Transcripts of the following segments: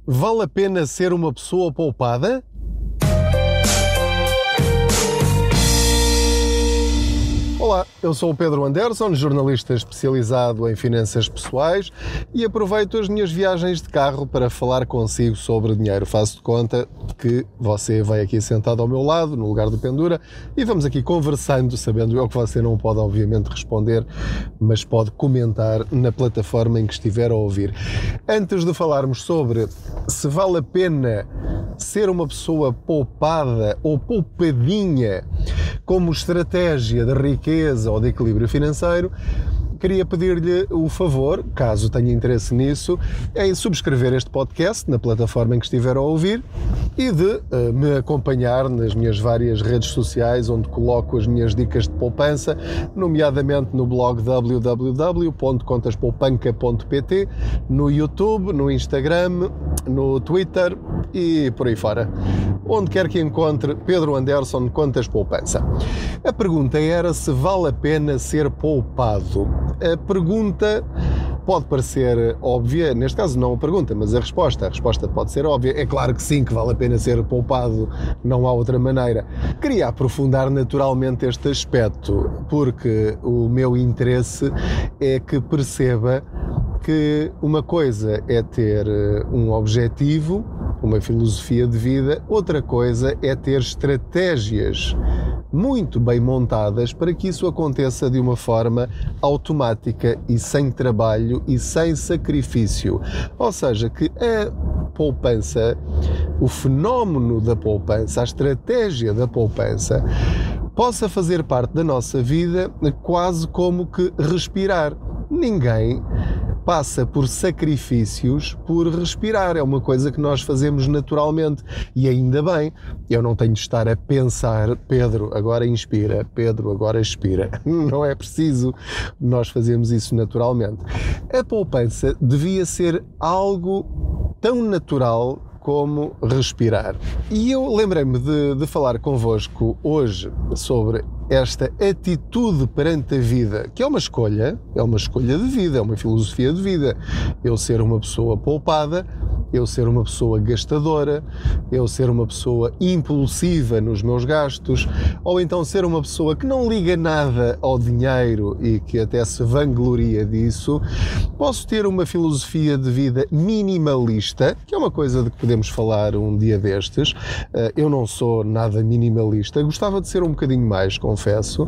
Vale a pena ser uma pessoa poupada? Olá, eu sou o Pedro Anderson, jornalista especializado em finanças pessoais e aproveito as minhas viagens de carro para falar consigo sobre dinheiro. Faço de conta que você vai aqui sentado ao meu lado, no lugar do Pendura, e vamos aqui conversando, sabendo eu que você não pode obviamente responder, mas pode comentar na plataforma em que estiver a ouvir. Antes de falarmos sobre se vale a pena ser uma pessoa poupada ou poupadinha como estratégia de riqueza ou de equilíbrio financeiro, queria pedir-lhe o favor, caso tenha interesse nisso, em subscrever este podcast na plataforma em que estiver a ouvir e de me acompanhar nas minhas várias redes sociais, onde coloco as minhas dicas de poupança, nomeadamente no blog www.contaspoupanca.pt, no YouTube, no Instagram, no Twitter e por aí fora. Onde quer que encontre Pedro Anderson Contas Poupança. A pergunta era se vale a pena ser poupado. A pergunta pode parecer óbvia, neste caso não a pergunta, mas a resposta pode ser óbvia. É claro que sim, que vale a pena ser poupado, não há outra maneira. Queria aprofundar naturalmente este aspecto, porque o meu interesse é que perceba que uma coisa é ter um objetivo, uma filosofia de vida, outra coisa é ter estratégias muito bem montadas para que isso aconteça de uma forma automática e sem trabalho e sem sacrifício. Ou seja, que a poupança, o fenómeno da poupança, a estratégia da poupança, possa fazer parte da nossa vida quase como que respirar. Ninguém passa por sacrifícios por respirar, é uma coisa que nós fazemos naturalmente e ainda bem. Eu não tenho de estar a pensar, Pedro, agora inspira, Pedro, agora expira. Não é preciso, nós fazemos isso naturalmente. A poupança devia ser algo tão natural como respirar. E eu lembrei-me de falar convosco hoje sobre esta atitude perante a vida, que é uma escolha de vida, é uma filosofia de vida. Eu ser uma pessoa poupada, eu ser uma pessoa gastadora, eu ser uma pessoa impulsiva nos meus gastos, ou então ser uma pessoa que não liga nada ao dinheiro e que até se vangloria disso. Posso ter uma filosofia de vida minimalista, que é uma coisa de que podemos falar um dia destes. Eu não sou nada minimalista, gostava de ser um bocadinho mais, confesso,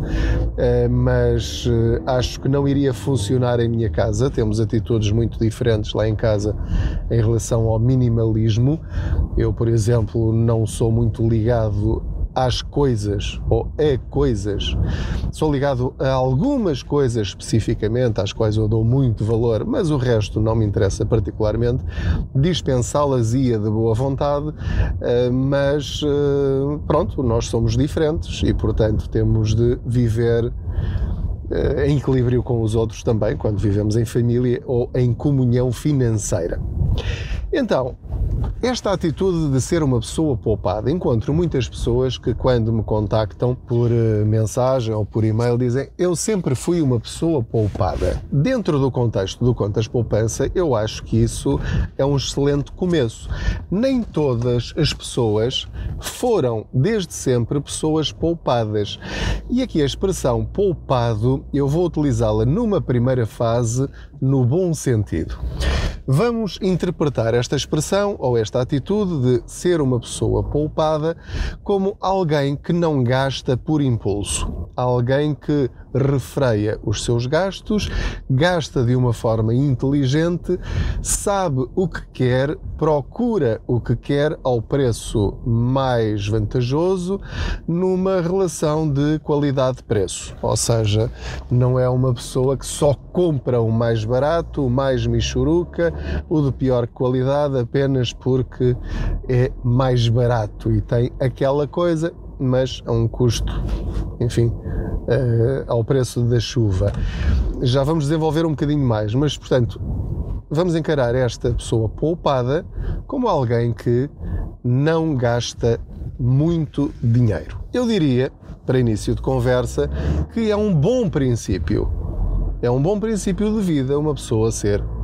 mas acho que não iria funcionar em minha casa. Temos atitudes muito diferentes lá em casa em relação ao minimalismo. Eu, por exemplo, não sou muito ligado às coisas ou a coisas. Sou ligado a algumas coisas especificamente, às quais eu dou muito valor, mas o resto não me interessa particularmente. Dispensá-las ia de boa vontade, mas pronto, nós somos diferentes e, portanto, temos de viver em equilíbrio com os outros também, quando vivemos em família ou em comunhão financeira. Então, esta atitude de ser uma pessoa poupada, encontro muitas pessoas que quando me contactam por mensagem ou por e-mail dizem: eu sempre fui uma pessoa poupada. Dentro do contexto do Contas Poupança, eu acho que isso é um excelente começo. Nem todas as pessoas foram desde sempre pessoas poupadas. E aqui a expressão poupado, eu vou utilizá-la numa primeira fase no bom sentido. Vamos interpretar esta expressão ou esta atitude de ser uma pessoa poupada como alguém que não gasta por impulso, alguém que refreia os seus gastos, gasta de uma forma inteligente, sabe o que quer, procura o que quer ao preço mais vantajoso numa relação de qualidade-preço. Ou seja, não é uma pessoa que só compra o mais barato, o mais michuruca, o de pior qualidade apenas porque é mais barato e tem aquela coisa, mas a um custo, enfim, ao preço da chuva. Já vamos desenvolver um bocadinho mais, mas, portanto, vamos encarar esta pessoa poupada como alguém que não gasta muito dinheiro. Eu diria, para início de conversa, que é um bom princípio. É um bom princípio de vida uma pessoa ser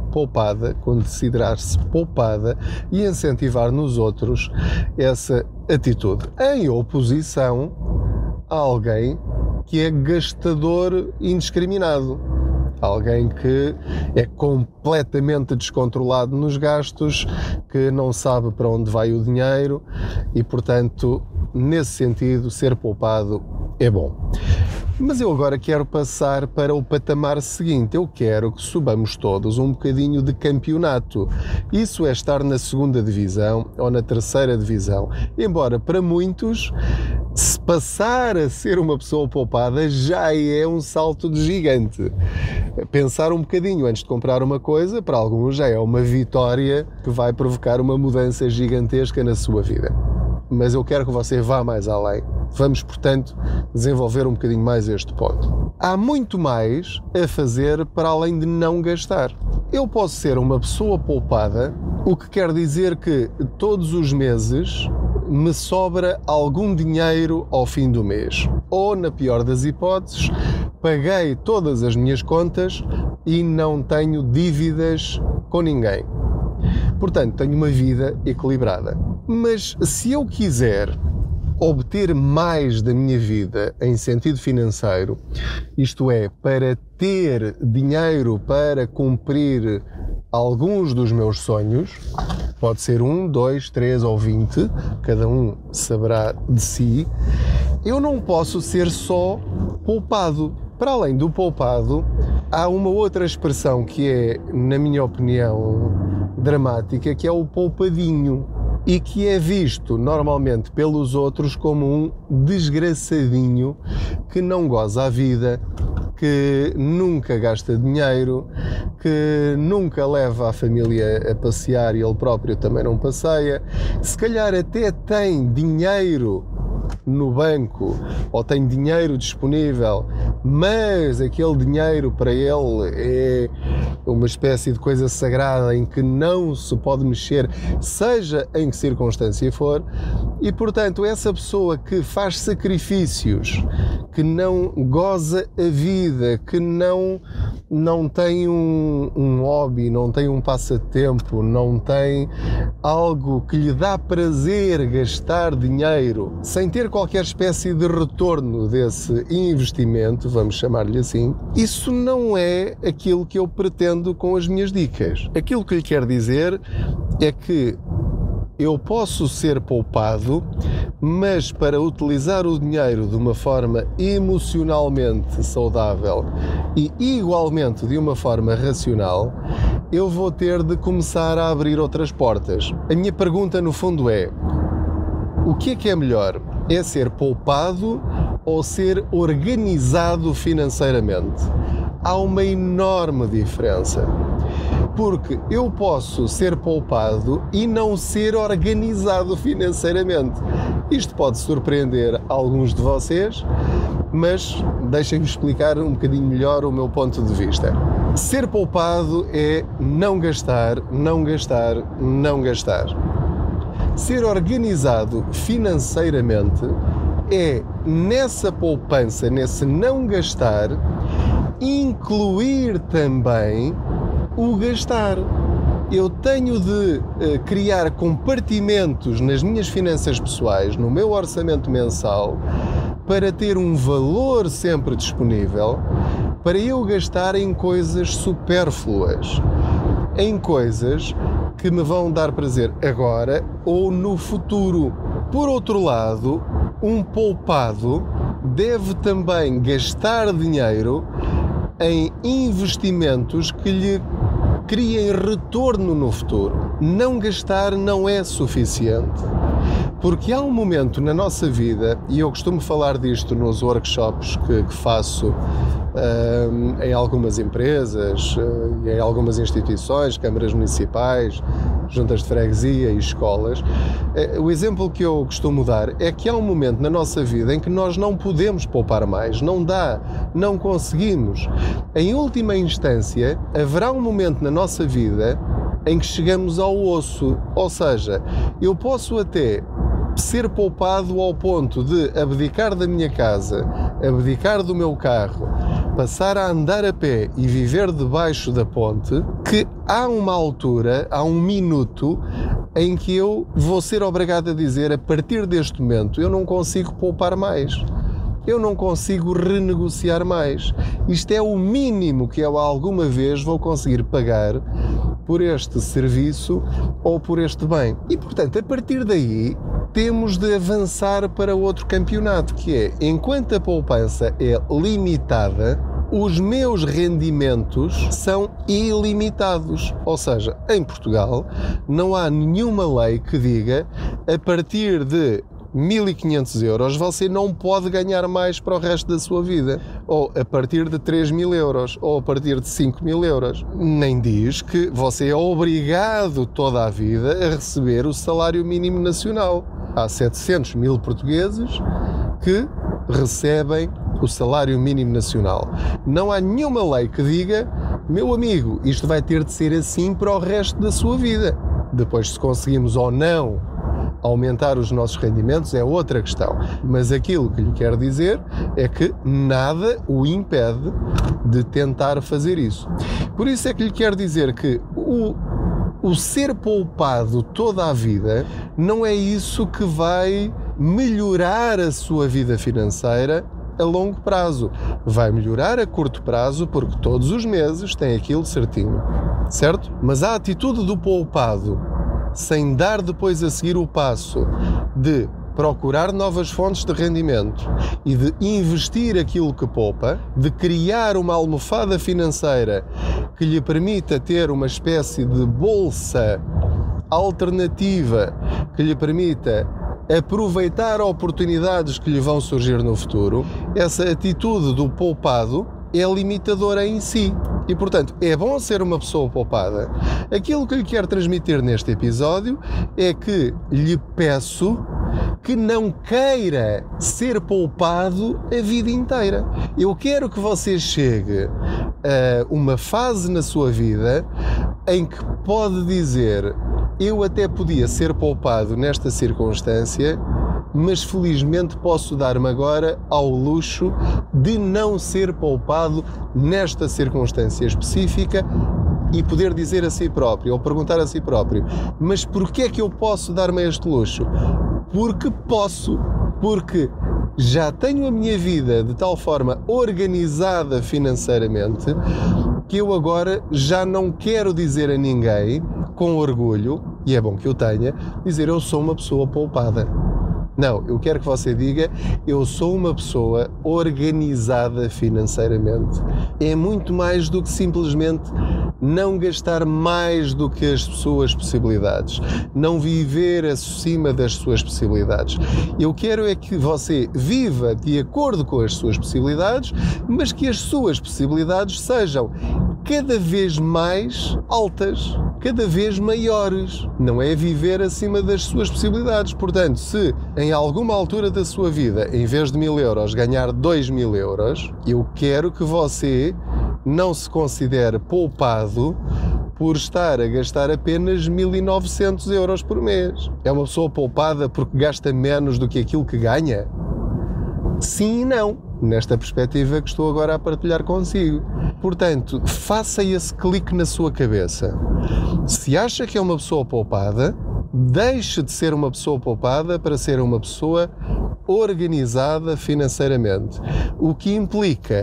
poupada, considerar-se poupada e incentivar nos outros essa atitude, em oposição a alguém que é gastador indiscriminado. Alguém que é completamente descontrolado nos gastos, que não sabe para onde vai o dinheiro e, portanto, nesse sentido, ser poupado é bom. Mas eu agora quero passar para o patamar seguinte. Eu quero que subamos todos um bocadinho de campeonato. Isso é estar na segunda divisão ou na terceira divisão. Embora para muitos, se passar a ser uma pessoa poupada já é um salto de gigante. Pensar um bocadinho antes de comprar uma coisa, para alguns já é uma vitória que vai provocar uma mudança gigantesca na sua vida. Mas eu quero que você vá mais além. Vamos, portanto, desenvolver um bocadinho mais este ponto. Há muito mais a fazer para além de não gastar. Eu posso ser uma pessoa poupada, o que quer dizer que todos os meses me sobra algum dinheiro ao fim do mês. Ou, na pior das hipóteses, paguei todas as minhas contas e não tenho dívidas com ninguém. Portanto, tenho uma vida equilibrada. Mas se eu quiser obter mais da minha vida em sentido financeiro, isto é, para ter dinheiro para cumprir alguns dos meus sonhos, pode ser 1, 2, 3 ou 20, cada um saberá de si, eu não posso ser só poupado. Para além do poupado, há uma outra expressão que é, na minha opinião, dramática, que é o poupadinho, e que é visto normalmente pelos outros como um desgraçadinho que não goza a vida, que nunca gasta dinheiro, que nunca leva a família a passear e ele próprio também não passeia, se calhar até tem dinheiro no banco ou tem dinheiro disponível, mas aquele dinheiro para ele é uma espécie de coisa sagrada em que não se pode mexer, seja em que circunstância for, e portanto essa pessoa que faz sacrifícios, que não goza a vida, que não tem um hobby, não tem um passatempo, não tem algo que lhe dá prazer gastar dinheiro sem ter qualquer espécie de retorno desse investimento, vamos chamar-lhe assim, isso não é aquilo que eu pretendo com as minhas dicas. Aquilo que lhe quero dizer é que eu posso ser poupado, mas para utilizar o dinheiro de uma forma emocionalmente saudável e igualmente de uma forma racional, eu vou ter de começar a abrir outras portas. A minha pergunta no fundo é: o que é melhor? É ser poupado ou ser organizado financeiramente? Há uma enorme diferença. Porque eu posso ser poupado e não ser organizado financeiramente. Isto pode surpreender alguns de vocês, mas deixem-me explicar um bocadinho melhor o meu ponto de vista. Ser poupado é não gastar, não gastar, não gastar. Ser organizado financeiramente é, nessa poupança, nesse não gastar, incluir também o gastar. Eu tenho de criar compartimentos nas minhas finanças pessoais, no meu orçamento mensal, para ter um valor sempre disponível, para eu gastar em coisas supérfluas, em coisas que me vão dar prazer agora ou no futuro. Por outro lado, um poupado deve também gastar dinheiro em investimentos que lhe criem retorno no futuro. Não gastar não é suficiente, porque há um momento na nossa vida, e eu costumo falar disto nos workshops que faço em algumas empresas, em algumas instituições, câmaras municipais, juntas de freguesia e escolas. O exemplo que eu costumo dar é que há um momento na nossa vida em que nós não podemos poupar mais, não dá, não conseguimos. Em última instância, haverá um momento na nossa vida em que chegamos ao osso, ou seja, eu posso até ser poupado ao ponto de abdicar da minha casa, abdicar do meu carro, passar a andar a pé e viver debaixo da ponte, que há uma altura, há um minuto, em que eu vou ser obrigado a dizer, a partir deste momento, eu não consigo poupar mais. Eu não consigo renegociar mais. Isto é o mínimo que eu alguma vez vou conseguir pagar por este serviço ou por este bem. E, portanto, a partir daí, temos de avançar para outro campeonato, que é, enquanto a poupança é limitada, os meus rendimentos são ilimitados. Ou seja, em Portugal, não há nenhuma lei que diga, a partir de 1.500 euros você não pode ganhar mais para o resto da sua vida, ou a partir de 3.000 euros, ou a partir de 5.000 euros. Nem diz que você é obrigado toda a vida a receber o salário mínimo nacional. Há 700 mil portugueses que recebem o salário mínimo nacional. Não há nenhuma lei que diga, meu amigo, isto vai ter de ser assim para o resto da sua vida. Depois, se conseguimos ou não aumentar os nossos rendimentos é outra questão, mas aquilo que lhe quero dizer é que nada o impede de tentar fazer isso. Por isso é que lhe quero dizer que o ser poupado toda a vida não é isso que vai melhorar a sua vida financeira a longo prazo. Vai melhorar a curto prazo porque todos os meses tem aquilo certinho, certo? Mas a atitude do poupado, sem dar depois a seguir o passo de procurar novas fontes de rendimento e de investir aquilo que poupa, de criar uma almofada financeira que lhe permita ter uma espécie de bolsa alternativa que lhe permita aproveitar oportunidades que lhe vão surgir no futuro, essa atitude do poupado é limitadora em si. E, portanto, é bom ser uma pessoa poupada. Aquilo que lhe quero transmitir neste episódio é que lhe peço que não queira ser poupado a vida inteira. Eu quero que você chegue a uma fase na sua vida em que pode dizer, eu até podia ser poupado nesta circunstância, mas felizmente posso dar-me agora ao luxo de não ser poupado nesta circunstância específica e poder dizer a si próprio, ou perguntar a si próprio, mas porquê é que eu posso dar-me este luxo? Porque posso, porque já tenho a minha vida de tal forma organizada financeiramente que eu agora já não quero dizer a ninguém, com orgulho, e é bom que eu tenha, dizer eu sou uma pessoa poupada. Não, eu quero que você diga, eu sou uma pessoa organizada financeiramente. É muito mais do que simplesmente não gastar mais do que as suas possibilidades, não viver acima das suas possibilidades. Eu quero é que você viva de acordo com as suas possibilidades, mas que as suas possibilidades sejam cada vez mais altas, cada vez maiores. Não é viver acima das suas possibilidades. Portanto, se em alguma altura da sua vida, em vez de 1.000 euros, ganhar 2.000 euros, eu quero que você não se considere poupado por estar a gastar apenas 1.900 euros por mês. É uma pessoa poupada porque gasta menos do que aquilo que ganha? Sim e não, nesta perspectiva que estou agora a partilhar consigo. Portanto, faça esse clique na sua cabeça. Se acha que é uma pessoa poupada, deixe de ser uma pessoa poupada para ser uma pessoa organizada financeiramente, o que implica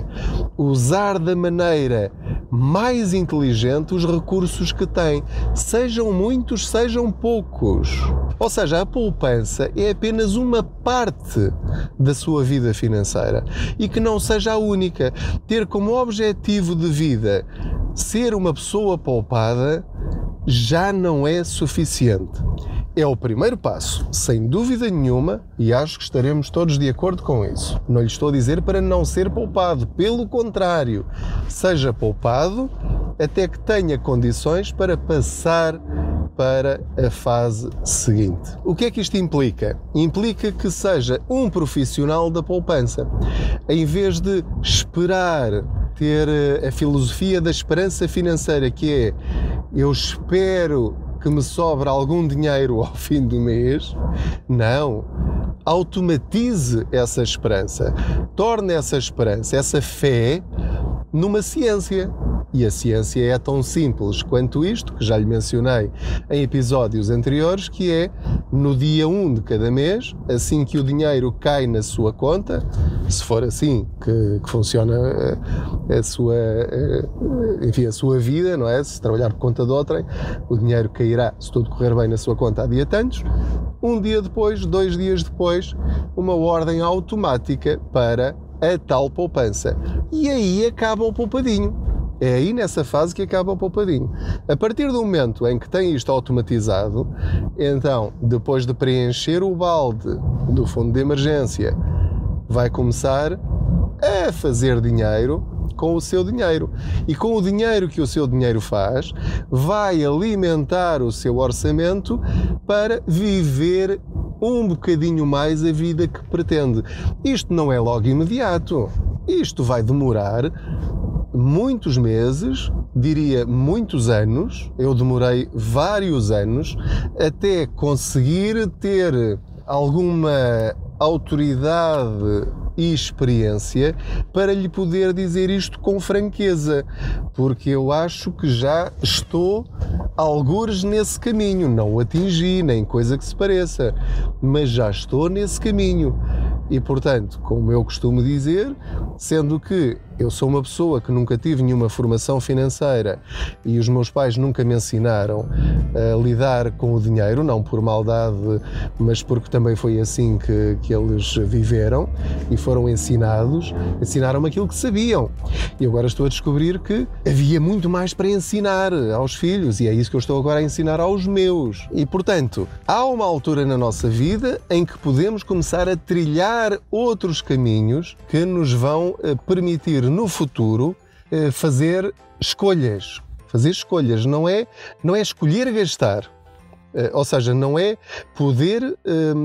usar da maneira mais inteligente os recursos que tem, sejam muitos, sejam poucos. Ou seja, a poupança é apenas uma parte da sua vida financeira e que não seja a única. Ter como objetivo de vida ser uma pessoa poupada já não é suficiente. É o primeiro passo, sem dúvida nenhuma, e acho que estaremos todos de acordo com isso. Não lhe estou a dizer para não ser poupado, pelo contrário, seja poupado até que tenha condições para passar para a fase seguinte. O que é que isto implica? Implica que seja um profissional da poupança. Em vez de esperar ter a filosofia da esperança financeira, que é eu espero que me sobra algum dinheiro ao fim do mês, não. Automatize essa esperança. Torne essa esperança, essa fé, numa ciência. E a ciência é tão simples quanto isto, que já lhe mencionei em episódios anteriores, que é no dia 1 de cada mês, assim que o dinheiro cai na sua conta, se for assim que funciona a sua vida, não é? Se trabalhar por conta de outrem, o dinheiro cairá, se tudo correr bem, na sua conta há dia tantos. Um dia depois, 2 dias depois, uma ordem automática para a tal poupança. E aí acaba o poupadinho. É aí nessa fase que acaba o poupadinho. A partir do momento em que tem isto automatizado, então, depois de preencher o balde do fundo de emergência, vai começar a fazer dinheiro com o seu dinheiro. E com o dinheiro que o seu dinheiro faz, vai alimentar o seu orçamento para viver um bocadinho mais a vida que pretende. Isto não é logo imediato. Isto vai demorar muitos meses, diria muitos anos. Eu demorei vários anos até conseguir ter alguma autoridade e experiência para lhe poder dizer isto com franqueza, porque eu acho que já estou algures nesse caminho. Não o atingi, nem coisa que se pareça, mas já estou nesse caminho. E, portanto, como eu costumo dizer, sendo que eu sou uma pessoa que nunca tive nenhuma formação financeira e os meus pais nunca me ensinaram a lidar com o dinheiro, não por maldade, mas porque também foi assim que eles viveram e foram ensinaram-me aquilo que sabiam. E agora estou a descobrir que havia muito mais para ensinar aos filhos e é isso que eu estou agora a ensinar aos meus. E, portanto, há uma altura na nossa vida em que podemos começar a trilhar outros caminhos que nos vão permitir no futuro fazer escolhas. Fazer escolhas não é escolher gastar. Ou seja, não é poder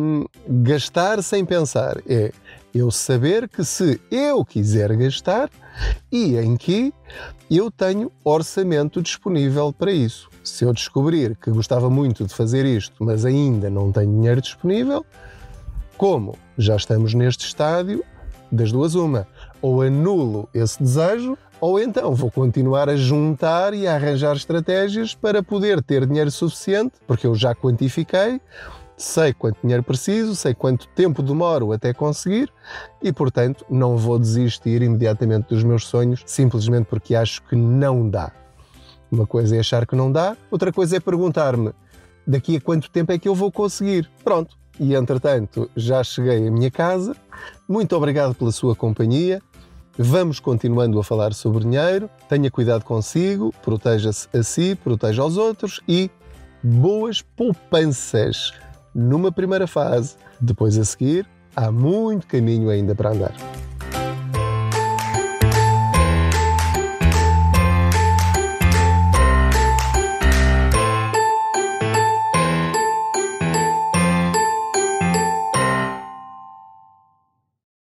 gastar sem pensar. É eu saber que se eu quiser gastar e em que eu tenho orçamento disponível para isso. Se eu descobrir que gostava muito de fazer isto, mas ainda não tenho dinheiro disponível, como já estamos neste estádio, das duas uma, ou anulo esse desejo, ou então vou continuar a juntar e a arranjar estratégias para poder ter dinheiro suficiente, porque eu já quantifiquei, sei quanto dinheiro preciso, sei quanto tempo demoro até conseguir e, portanto, não vou desistir imediatamente dos meus sonhos simplesmente porque acho que não dá. Uma coisa é achar que não dá, outra coisa é perguntar-me daqui a quanto tempo é que eu vou conseguir. Pronto. E, entretanto, já cheguei à minha casa. Muito obrigado pela sua companhia. Vamos continuando a falar sobre dinheiro. Tenha cuidado consigo, proteja-se a si, proteja aos outros e boas poupanças numa primeira fase. Depois, a seguir, há muito caminho ainda para andar.